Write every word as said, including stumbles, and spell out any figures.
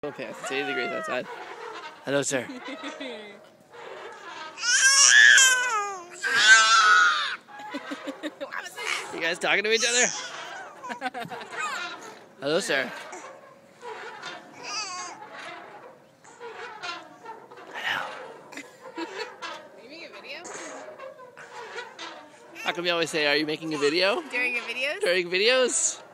Okay, it's eighty degrees outside. Hello, sir. You guys talking to each other? Hello, sir. Hello. Are you making a video? How come you always say, are you making a video? During a video? During videos?